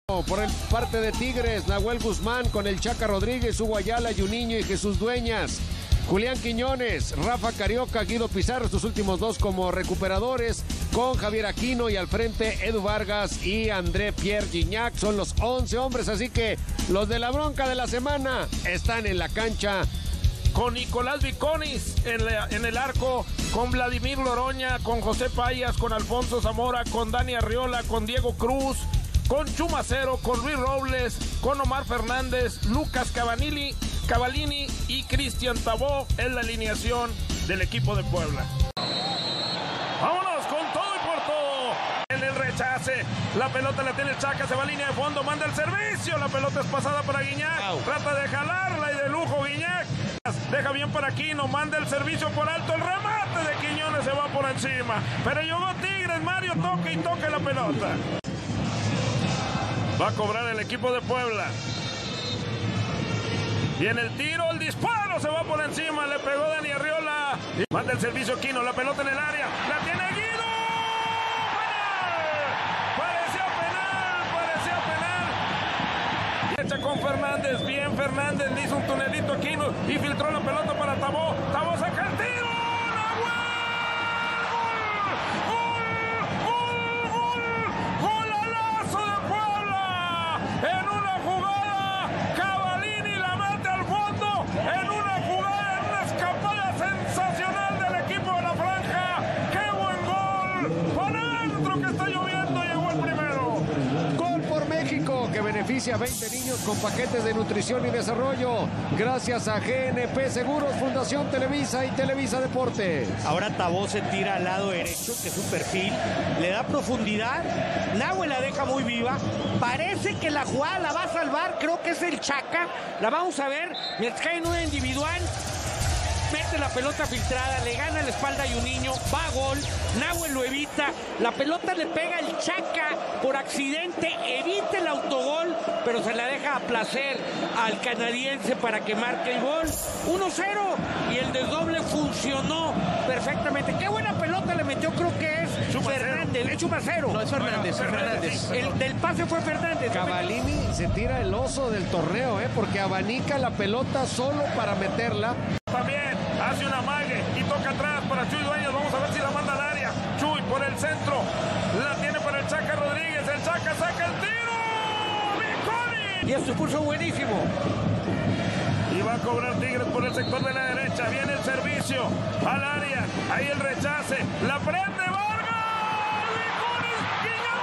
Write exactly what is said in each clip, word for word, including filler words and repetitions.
Por el parte de Tigres, Nahuel Guzmán con el Chaca Rodríguez, Hugo Ayala, Juninho y Jesús Dueñas. Julián Quiñones, Rafa Carioca, Guido Pizarro, sus últimos dos como recuperadores, con Javier Aquino y al frente Edu Vargas y André Pierre Gignac. Son los once hombres, así que los de la bronca de la semana están en la cancha. Con Nicolás Viconis en, la, en el arco, con Vladimir Loroña, con José Payas, con Alfonso Zamora, con Dani Arriola, con Diego Cruz, con Chumacero, con Luis Robles, con Omar Fernández, Lucas Cavanilli, Cavallini y Cristian Tabó en la alineación del equipo de Puebla. ¡Vámonos con todo y por todo! En el rechace, la pelota la tiene el Chaca, se va a línea de fondo, manda el servicio, la pelota es pasada para Gignac, wow. Trata de jalarla y de lujo Gignac. Deja bien para Aquino, manda el servicio por alto, el remate de Quiñones se va por encima. Pero llegó Tigres, Mario toca y toca la pelota. Va a cobrar el equipo de Puebla. Y en el tiro, el disparo se va por encima. Le pegó Dani Arriola. Manda el servicio Aquino, la pelota en el área. La tiene Guido. ¡Penal! Parecía penal, parecía penal. Echa con Fernández. Bien Fernández. Le hizo un tunelito a Aquino y filtró la pelota para Tabó. Tabó saca el tiro. En una jugada, Cavallini la mete al fondo, en una jugada, en una escapada sensacional del equipo de la franja. ¡Qué buen gol! ¡Para adentro que está lloviendo! Llegó el primero. Gol por México, que beneficia a veinte niños con paquetes de nutrición y desarrollo. Gracias a G N P Seguros, Fundación Televisa y Televisa Deportes. Ahora Tabó se tira al lado derecho, que es su perfil, le da profundidad, Nahuel la deja muy viva, parece que la jugada la va a salvar, creo que es el Chaca, la vamos a ver, mientras cae en una individual, mete la pelota filtrada, le gana la espalda a Juninho, va a gol, Nahuel lo evita, la pelota le pega el Chaca por accidente, evita el autogol, pero se la deja a placer al canadiense para que marque el gol. uno cero y el desdoble funcionó perfectamente. Qué buena pelota le metió, creo que es Chumacero. Fernández, es Chumacero. No, es Fernández, no, Fernández. Fernández. El del pase fue Fernández. Cavallini se tira el oso del torneo, ¿eh? Porque abanica la pelota solo para meterla. También hace una mague y toca atrás para Chuy Dueñas. Vamos a ver si la manda al área. Chuy por el centro. La tiene para el Chaca Rodríguez. El Chaca saca el tiro. ¡Viconi! Y es su pulso buenísimo. Y va a cobrar Tigres por el sector de la derecha. Viene el servicio al área. Ahí el rechace. La prende Vargas. ¡Viconi! ¡Gignac!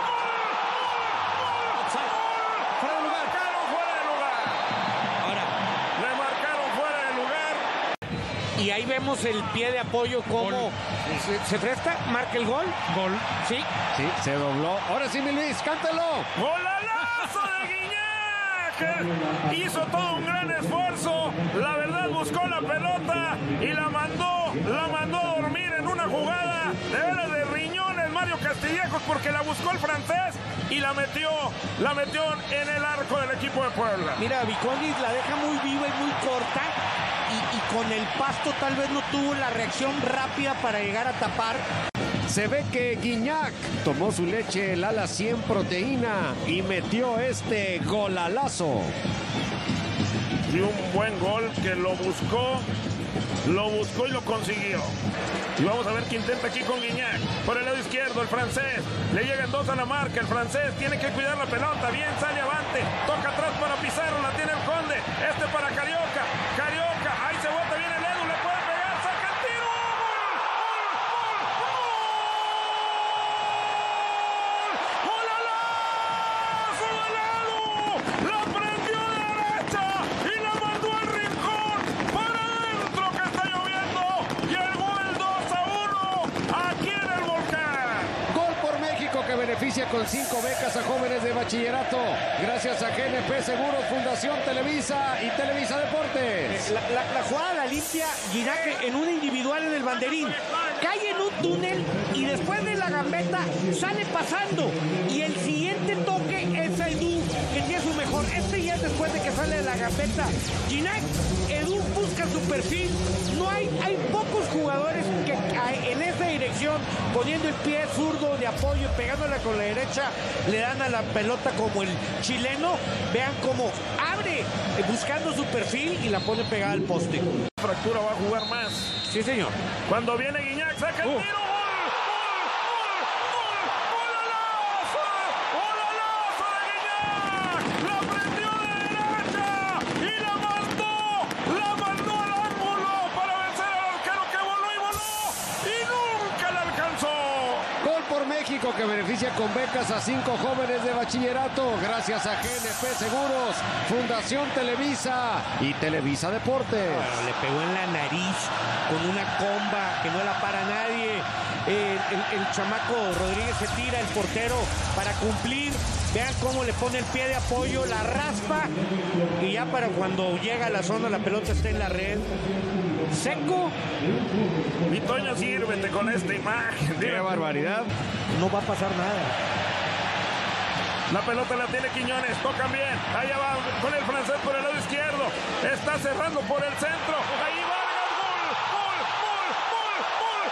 ¡Gol! ¡Gol! ¡Fuera de lugar! ¡Marcaron fuera de lugar! Ahora. Le marcaron fuera de lugar. Y ahí vemos el pie de apoyo como se, se presta, marca el gol. Gol. Sí. Sí, se dobló. Ahora sí, mi Luis, cántalo. ¡Golalazo de Gignac! Hizo todo un gran esfuerzo. La verdad buscó la pelota y la mandó, la mandó a dormir en una jugada de veras de riñones Mario Castillejos, porque la buscó el francés y la metió, la metió en el arco del equipo de Puebla. Mira, Viconis la deja muy viva y muy corta. Y, y con el pasto tal vez no tuvo la reacción rápida para llegar a tapar. Se ve que Gignac tomó su leche, el ala cien proteína y metió este golalazo. Y un buen gol que lo buscó, lo buscó y lo consiguió. Y vamos a ver qué intenta aquí con Gignac. Por el lado izquierdo, el francés. Le llegan dos a la marca. El francés tiene que cuidar la pelota. Bien, sale avante. Toca atrás para Pizarro. La tiene el Conde. Este para Carioca. Carioca. Ahí se bota bien el Edu. Le puede pegar. Saca el tiro. ¡Gol! ¡Gol! ¡Gol! ¡Golalazo del Edu! La prendió de derecha y la mandó al rincón. Para adentro que está lloviendo. Llegó el dos a uno aquí en el Volcán. Gol por México, que beneficia con cinco becas a jóvenes de bachillerato. Gracias a G N P Seguros, Fundación Televisa y Televisa Deportes. La, la, la jugada la limpia Gignac en una individual en el banderín. Cae en un túnel y después de la gambeta sale pasando. Y el siguiente toque es Edu, que tiene su mejor balón. Este ya es después de que sale de la gambeta. Gignac, Edu busca su perfil. No hay, hay pocos jugadores que en esa dirección, poniendo el pie zurdo de apoyo y pegándola con la derecha, le dan a la pelota como el chileno. Vean cómo abre buscando su perfil y la pone pegada al poste. Fractura va a jugar más. Sí, señor. Cuando viene Gignac, saca el Uh. tiro. México que beneficia con becas a cinco jóvenes de bachillerato gracias a G N P Seguros, Fundación Televisa y Televisa Deportes. Bueno, le pegó en la nariz con una comba que no la para nadie. Eh, el, el chamaco Rodríguez se tira, el portero, para cumplir. Vean cómo le pone el pie de apoyo, la raspa y ya para cuando llega a la zona la pelota está en la red. Seco. Mi Toño, sírvete con esta imagen. ¡Qué barbaridad! No va a pasar nada. La pelota la tiene Quiñones, tocan bien. Allá va con el francés por el lado izquierdo. Está cerrando por el centro. Ahí Vargas, gol, gol, gol, gol, gol,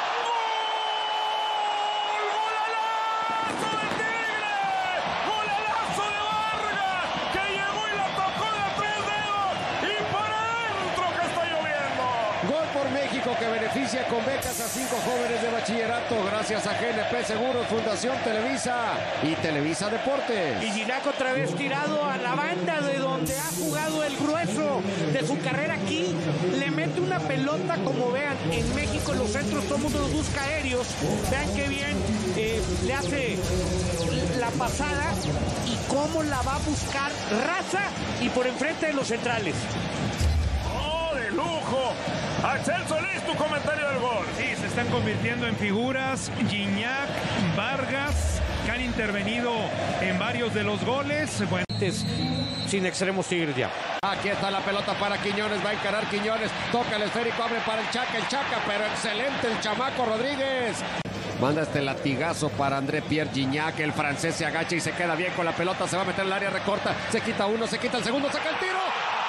gol. ¡Golazo de Tigre! ¡Golazo de Vargas! Que llegó y la tocó de tres dedos. Y para adentro que está lloviendo. Gol por México que beneficia con becas a cinco jóvenes de bachillerato gracias a G N P Seguros, Fundación Televisa y Televisa Deportes. Y Gignac otra vez tirado a la banda de donde ha jugado el grueso de su carrera aquí. Le mete una pelota, como vean, en México los centros todo el mundo los busca aéreos. Vean qué bien eh, le hace la pasada y cómo la va a buscar Raza y por enfrente de los centrales. ¡Oh, de lujo! Axel Solís, tu comentario del gol. Sí, se están convirtiendo en figuras. Gignac, Vargas, que han intervenido en varios de los goles. Bueno, sin extremos Tigres ya. Aquí está la pelota para Quiñones, va a encarar Quiñones, toca el esférico, abre para el Chaca, el Chaca, pero excelente el chamaco Rodríguez. Manda este latigazo para André Pierre Gignac, el francés se agacha y se queda bien con la pelota, se va a meter en el área, recorta, se quita uno, se quita el segundo, saca el tiro.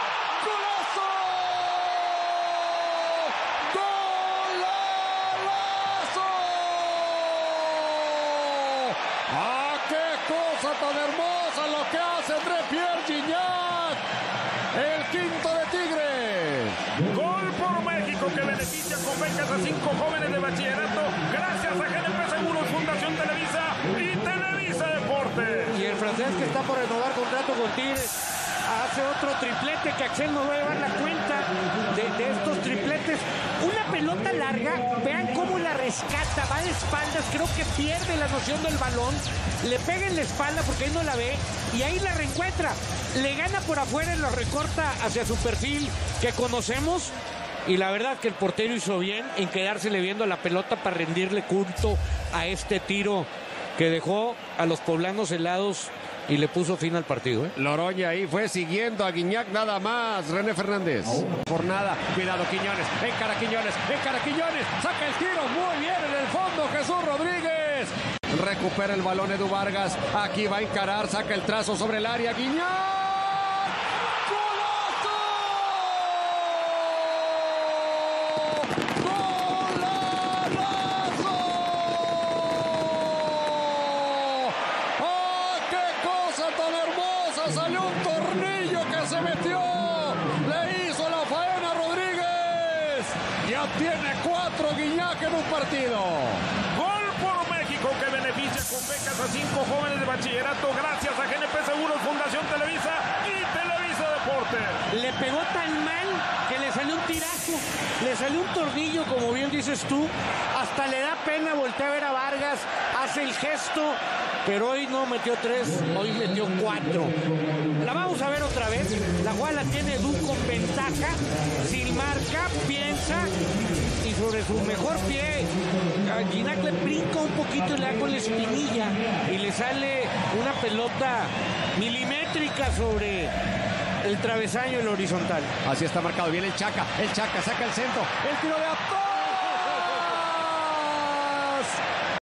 Tan hermosa lo que hace André Pierre Gignac, el quinto de Tigres. Gol por México que beneficia con becas a cinco jóvenes de bachillerato gracias a G N P Seguros, Fundación Televisa y Televisa Deportes. Y el francés que está por renovar contrato con Tigres hace otro triplete que Axel nos va a llevar la cuenta de, de estos tripletes. Una pelota larga, vean cómo la rescata, va de espaldas, creo que pierde la noción del balón, le pega en la espalda porque ahí no la ve y ahí la reencuentra, le gana por afuera y lo recorta hacia su perfil que conocemos. Y la verdad que el portero hizo bien en quedársele viendo la pelota para rendirle culto a este tiro que dejó a los poblanos helados y le puso fin al partido. ¿eh? Loroña ahí fue siguiendo a Gignac nada más. René Fernández. Por nada. Cuidado Quiñones. Encara Quiñones. Encara Quiñones. Saca el tiro. Muy bien en el fondo Jesús Rodríguez. Recupera el balón Edu Vargas. Aquí va a encarar. Saca el trazo sobre el área. Gignac. Salió un tornillo que se metió, le hizo la faena Rodríguez, ya tiene cuatro Gignac en un partido. Gol por México que beneficia con becas a cinco jóvenes de bachillerato gracias a G N P Seguros, Fundación Televisa y Televisa Deportes. Le pegó tan mal que le salió un tirazo, le salió un tornillo, como bien dices tú, hasta le da pena voltear a ver a Vargas, hace el gesto, pero hoy no metió tres, hoy metió cuatro. La vamos a ver otra vez, la cual la tiene Edu con ventaja, sin marca, piensa, y sobre su mejor pie, a Gignac le brinca un poquito y le da con la espinilla, y le sale una pelota milimétrica sobre el travesaño, el horizontal. Así está marcado, viene el Chaca, el Chaca saca el centro, el tiro de atrás.